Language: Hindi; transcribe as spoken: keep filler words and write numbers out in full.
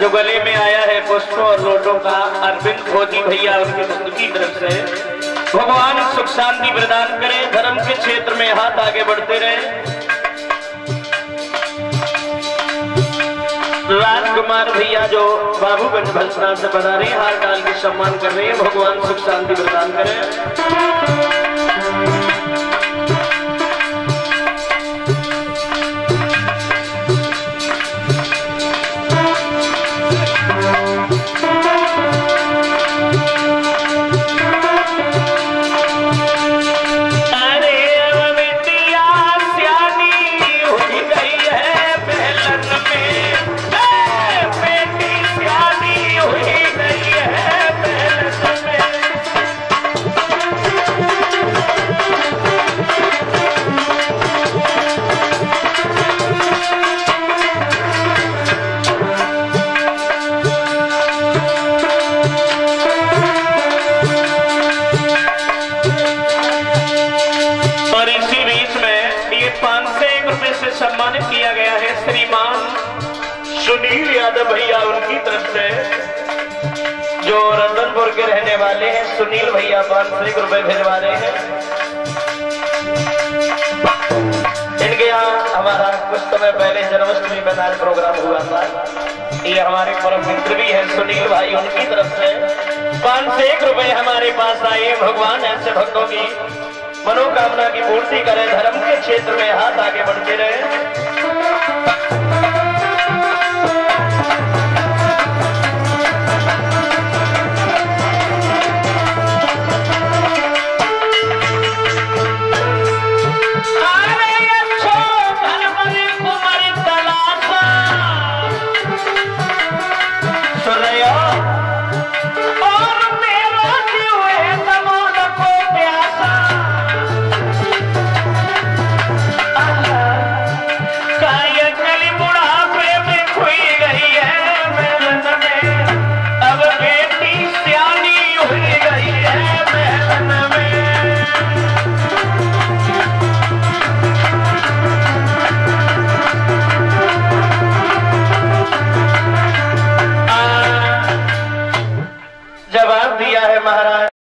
जो गले में आया है पुष्पों और लोटों का, अरविंद भोजी भैया उनके भक्त की तरफ से भगवान सुख शांति प्रदान करे, धर्म के क्षेत्र में हाथ आगे बढ़ते रहे। राजकुमार भैया जो बाबूगंज भलसना से बना रहे हैं, हार डाल के सम्मान कर रहे हैं, भगवान सुख शांति प्रदान करें। सम्मानित किया गया है श्रीमान सुनील यादव भैया उनकी तरफ से, जो रतनपुर के रहने वाले हैं। सुनील भैया पांच सौ एक रुपए भिजवा रहे हैं। इनके यहाँ हमारा कुछ समय पहले जन्माष्टमी में नाच प्रोग्राम हुआ था। ये हमारे परम मित्र भी है सुनील भाई, उनकी तरफ से पांच सौ एक रुपए हमारे पास आए। भगवान ऐसे भक्तों की मनोकामना की पूर्ति करें, धर्म के क्षेत्र में हाथ आगे बढ़ते रहे।